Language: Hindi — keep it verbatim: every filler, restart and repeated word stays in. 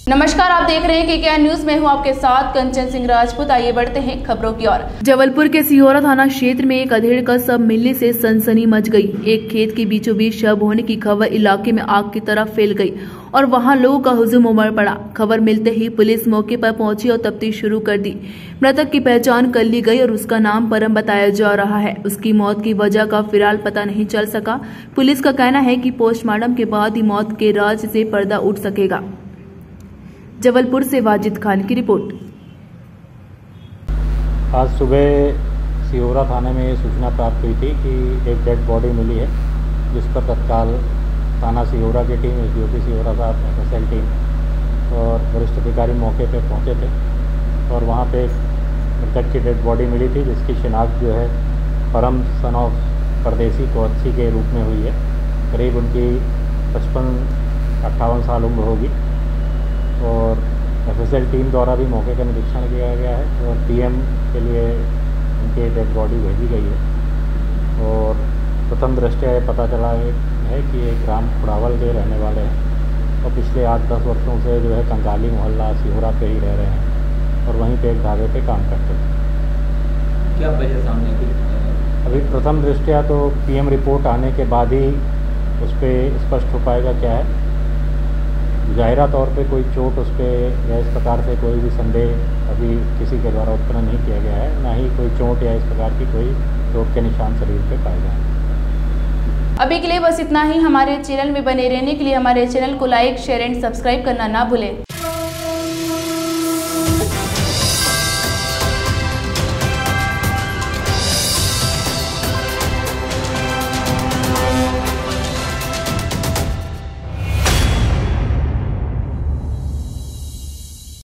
नमस्कार, आप देख रहे हैं के के आर न्यूज में हूं आपके साथ कंचन सिंह राजपूत। आइए बढ़ते हैं खबरों की ओर। जबलपुर के सिहोरा थाना क्षेत्र में एक अधेड़ का शव मिलने से सनसनी मच गई। एक खेत के बीचों बीच शव होने की खबर इलाके में आग की तरह फैल गई और वहां लोगों का हुजूम उमड़ पड़ा। खबर मिलते ही पुलिस मौके पर पहुंची और तफ्तीश शुरू कर दी। मृतक की पहचान कर ली गई और उसका नाम परम बताया जा रहा है। उसकी मौत की वजह का फिलहाल पता नहीं चल सका। पुलिस का कहना है कि पोस्टमार्टम के बाद ही मौत के राज से पर्दा उठ सकेगा। जबलपुर से वाजिद खान की रिपोर्ट। आज सुबह सिहोरा थाने में ये सूचना प्राप्त हुई थी कि एक डेड बॉडी मिली है, जिस पर तत्काल थाना सिहोरा की टीम, एसडीओपी सिहोरा साहब, एफएसएल टीम और वरिष्ठ अधिकारी मौके पर पहुंचे थे और वहां पे मृतक की डेड बॉडी मिली थी, जिसकी शिनाख्त जो है परम सन ऑफ परदेसी कोच्ची के रूप में हुई है। करीब उनकी पचपन अट्ठावन साल उम्र होगी और एफएसएल टीम द्वारा भी मौके का निरीक्षण किया गया है और पीएम के लिए उनकी डेड बॉडी भेजी गई है। और प्रथम दृष्टया ये पता चला है कि ये ग्राम खुड़ावल के रहने वाले हैं और पिछले आठ दस वर्षों से जो है कंगाली मोहल्ला सिहोरा पे ही रह रहे हैं और वहीं पे एक ढाबे पे काम करते थे। क्या वजह सामने की? अभी प्रथम दृष्टया तो पीएम रिपोर्ट आने के बाद ही उस पर स्पष्ट हो पाएगा क्या है। ज़ाहिरा तौर पे कोई चोट उस पर या इस प्रकार से कोई भी संदेह अभी किसी के द्वारा उत्पन्न नहीं किया गया है, ना ही कोई चोट या इस प्रकार की कोई चोट के निशान शरीर पे पाए गए। अभी के लिए बस इतना ही। हमारे चैनल में बने रहने के लिए हमारे चैनल को लाइक, शेयर एंड सब्सक्राइब करना ना भूलें।